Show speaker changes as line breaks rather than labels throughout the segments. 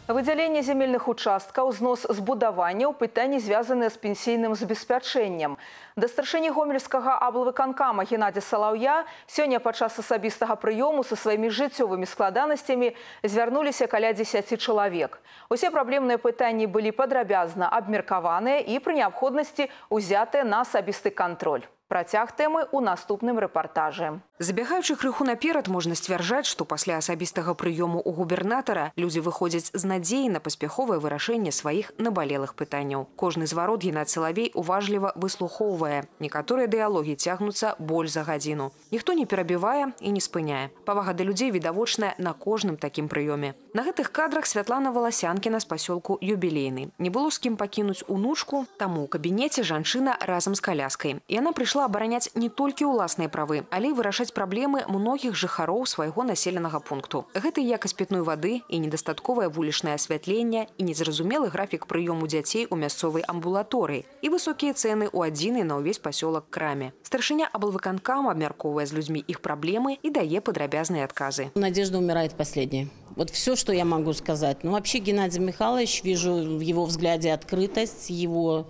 Выдзяленне земельных участкаў, знос збудаванняў, пытанні, звязаныя з пенсійным забеспячэннем. Да старшыні гомельскага аблвыканкама Геннадзя Салаўя сёння падчас асабістага прыёму са сваімі жыццёвымі складанасцямі звярнуліся каля 10 чалавек. Усе праблемныя пытанні былі падрабязна абмеркаваныя і пры неабходнасці узятыя на асабісты кантроль. Працяг тэмы ў наступным рэпартажы.
Забегаючы крыху наперад, можна сцвярджаць, што пасля асабістага прыёму ў губернатара людзі выходзяць з надзеяй на паспяховае вырашэнне сваіх набалелых пытанняў. Кожны зварот Геннадзь Салавей уважліва выслухоўвае. Некаторыя дыялогі цягнуцца больш за гадзіну. Ніхто не перабівае і не спыняе. Павага да людзей відавочная на кожным такім прыёме. На гэтых кадрах Святлана Валасянкіна з пасёлку Юбілейны. Не было з кім пакінуць унучку, таму ў кабінеце жанчына разам з каляскай. Яна прыйшла абараняць не толькі ўласныя правы, але і вырашаць праблемы многіх жыхароў свайго населенага пункту. Гэта і якасць пітной вады, і недастатковае вулічнае асвятленне, і незразумелы графік прыёму дзяцей у мясцовай амбулаторыі, і высокія цэны ў адзінай на ўвесь пасёлак краме. Старшыня аблвыканкама абмяркоўвае з людзьмі іх праблемы і дае падрабязныя адказы.
Надежда умирает последней. Вот все, что я могу сказать. Ну, вообще Геннадий Михайлович, вижу в его взгляде открытость, его...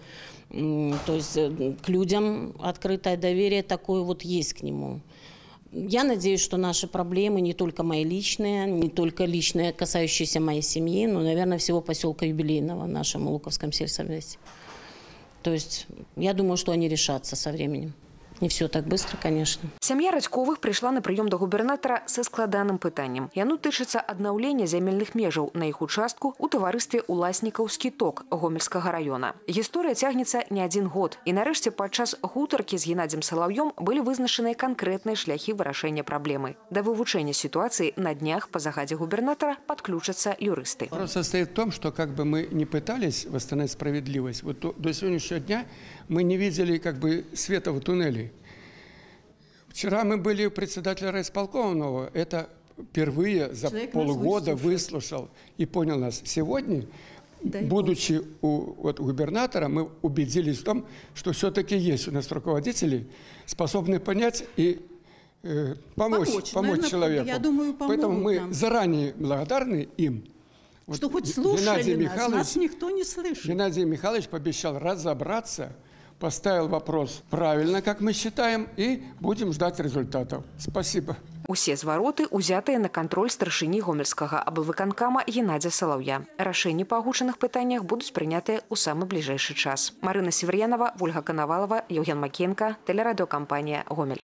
То есть к людям открытое доверие такое вот есть к нему. Я надеюсь, что наши проблемы не только мои личные, не только личные, касающиеся моей семьи, но, наверное, всего поселка Юбилейного в нашем Луковском сельсовете. То есть я думаю, что они решатся со временем. Не все так быстро, конечно.
Сям'я Радзьковых прыйшла на прыём да губернатара са складаным пытаннем. Яно тычыцца аднаўлення зямельных межаў на іх участку ў таварыстве уласнікаў «Скіток» Гомельскага раёна. Гісторыя цягнецца не адзін год. І нарэшце падчас гутаркі з Геннадзем Салаўём былі вызначаныя канкрэтныя шляхі вырашэння праблемы. Да вывучэння ситуации на днях по загадзе губернатора подключатся юристы.
Вопрос состоит в том, что как бы мы не пытались восстановить справедливость, вот до сегодняшнего дня мы не видели как бы света в туннеле. Вчера мы были у председателя райисполкома нового. Это впервые за полгода выслушал и понял нас. Сегодня, будучи у губернатора, мы убедились в том, что все-таки есть у нас руководители, способные понять и помочь человеку.
Я думаю,
поэтому мы заранее благодарны им.
Что хоть слушали нас никто не слышит.
Геннадий Михайлович пообещал разобраться, поставил вопрос правильно, как мы считаем, и будем ждать результатов. Спасибо.
Усе звароты узятыя на контроль старшыні гомельскага аблвыканкама Геннадзя Салаўя. Рашэнні па агучаных пытаннях будуць прынятыя ў самы бліжэйшы час. Марына Северянова, Ольга Коновалова, Евген Макенко, телерадиокомпания «Гомель».